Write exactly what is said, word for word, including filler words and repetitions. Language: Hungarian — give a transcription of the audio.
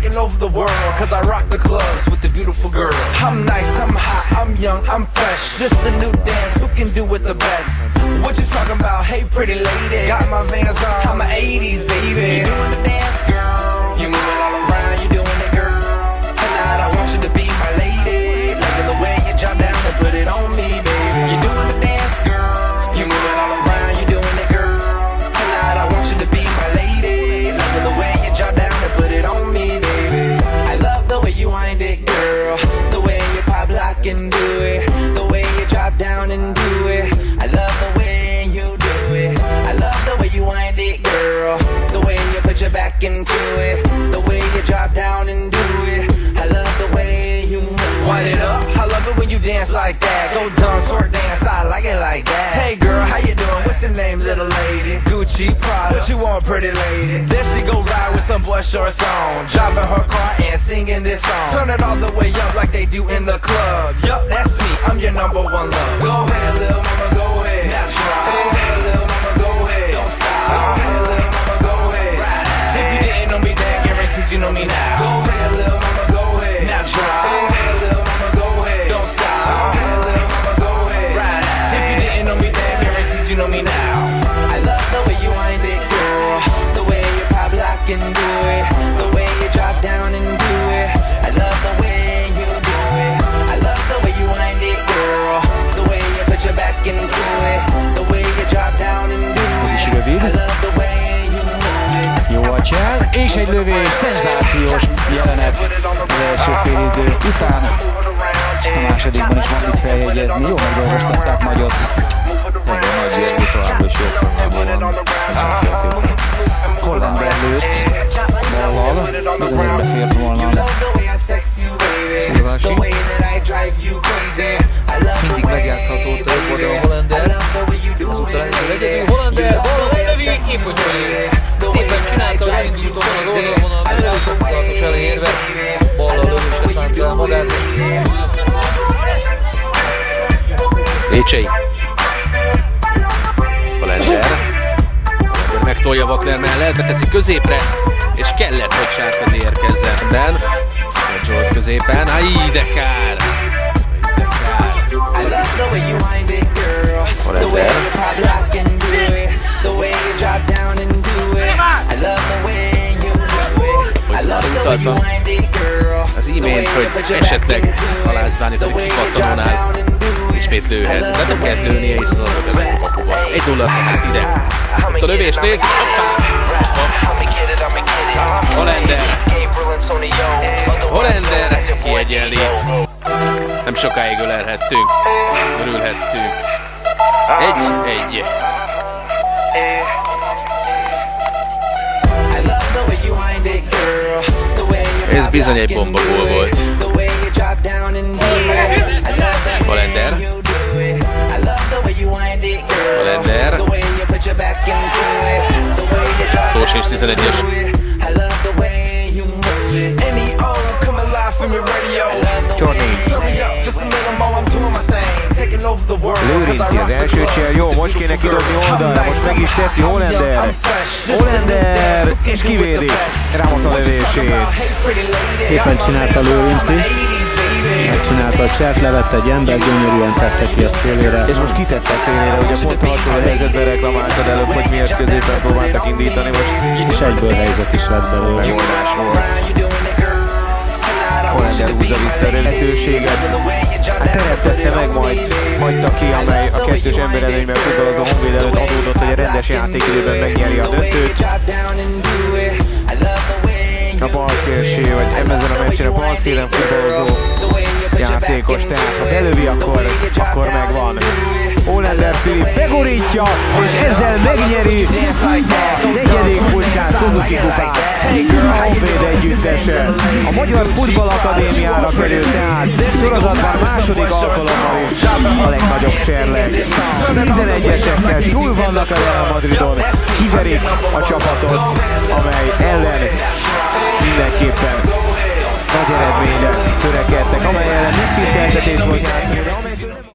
taking over the world, cause I rock the clubs with the beautiful girl. I'm nice, I'm hot, I'm young, I'm fresh. This the new dance, who can do it the best? What you talking about, hey pretty lady? Got my Vans on, I'm an eighties baby. You doing the dance, girl? You moving all around, you doing it, girl? Tonight I want you to be my lady. Loving the way you drop down and put it on me, baby. You doing the dance, girl? You moving all around, you doing it, girl? Tonight I want you to be my lady. Loving the way you drop down and put it on me, baby. I love the way you wind it, girl. The way you pop, lock and do it. The way you drop down and do it. I love the way you do it. I love the way you wind it, girl. The way you put your back into it. The way you drop down and do it. I love the way you wind it up. I love it when you dance like that. Go dumb, twerk dance, I like it like that. Hey girl, how you doing? What's your name, little lady? Gucci, Prada, what you want, pretty lady? Then she go ride with some boy shorts on, driving her car and singing this song. Turn it all the way up like they do in the club. Yup, that's me, I'm your number one love. Go ahead, little mama, go ahead. Now try. Go ahead, little mama, go ahead. Don't stop. Go ahead, little mama, go ahead. Right. If you didn't know me then, guaranteed you know me now. Go ahead, little mama, go ahead. Now try. Go ahead, little mama, go ahead. Don't stop. Go ahead, little mama, go ahead. Right. If you didn't know me then, guaranteed you know me now. I love the way you wind it, girl. The way you pop, lock and do it. The way you drop down and do it. I love the way you do it. I love the way you wind it, girl. The way you put your back into it. The way you drop down and do it. I love the way you move it. Jó a csel, és egy lövés, szenzációs jelenet az első fél idő után. A másodikban is van mit feljegyezni, jó megdolgoztatták Magyot. Nagyon nagy érvű továbbra is jó formában van. Hollander lőtt ballal, bizony ez befért volna. Szilvási. Mindig megjátszható ott a jobb oldalon Hollander. Azután elindul egyedül Hollander, ballal elövi, épp hogy fölé. Szépen csinálta, hogy elindult onnan az oldalvonal mellett, és a tizenhatos elérve ballal lövésre szánta el magát. Lécsei. Hollander. Hollander megtolja Wakler mellett, beteszi középre, és kellett, hogy sárközi érkezzen. Ben. Zsolt középen, áj, de kár! De kár! Hollander. Hogy már utaltam az imént, hogy esetleg Halászbáni pedig kipattanónál ismét lőhet. De nem kell lőnie, hiszen azok vezet a kapuba. egy nulla tehát ide. Itt a lövés, nézzük! Hollander! Hollander kiegyenlít. Nem sokáig ölelhettünk, örülhettünk. Egy, egy. Ez bizony egy bombagól volt. Hollander. Hollander. Szó sincs, tizenegyes. Csorni. Lőrinci az első cél, jó, most kéne kidobni oldalra, most meg is teszi Hollander. Hollander, és kivédi Ramos a lövését. Szépen csinálta Lőrinci. Megcsinálta a csert, levette egy ember, gyönyörűen tette ki a szélére. És most kitette a szélére, ugye pont a hasonló helyzetben reklamáltad előbb, hogy miért középen próbáltak indítani most. És egyből helyzet is lett belőle. Megoldás volt. Hollander húzza vissza a lehetőséget. Hát teremtette meg, majd hagyta ki, amely a kettős emberelőnyben futballozó Honvéd előtt adódott, hogy a rendes játékidőben megnyeri a döntőt. A balszélsé, vagy ezen a meccsen a balszélen futballozó játékos, tehát ha belövi, akkor, akkor megvan. Hollander Filip begurítja, és ezzel megnyeri az negyedik Puskás Suzuki kupát. A Honvéd együttese a Magyar Futballakadémiára kerül, tehát sorozatban második alkalommal is a legnagyobb serleg. tizenegyesekkel túl vannak a Real Madridon, kiverik a csapatot, amely ellen mindenképpen nagy eredményre törekedtek, amely ellen megtiszteltetés volt játszani.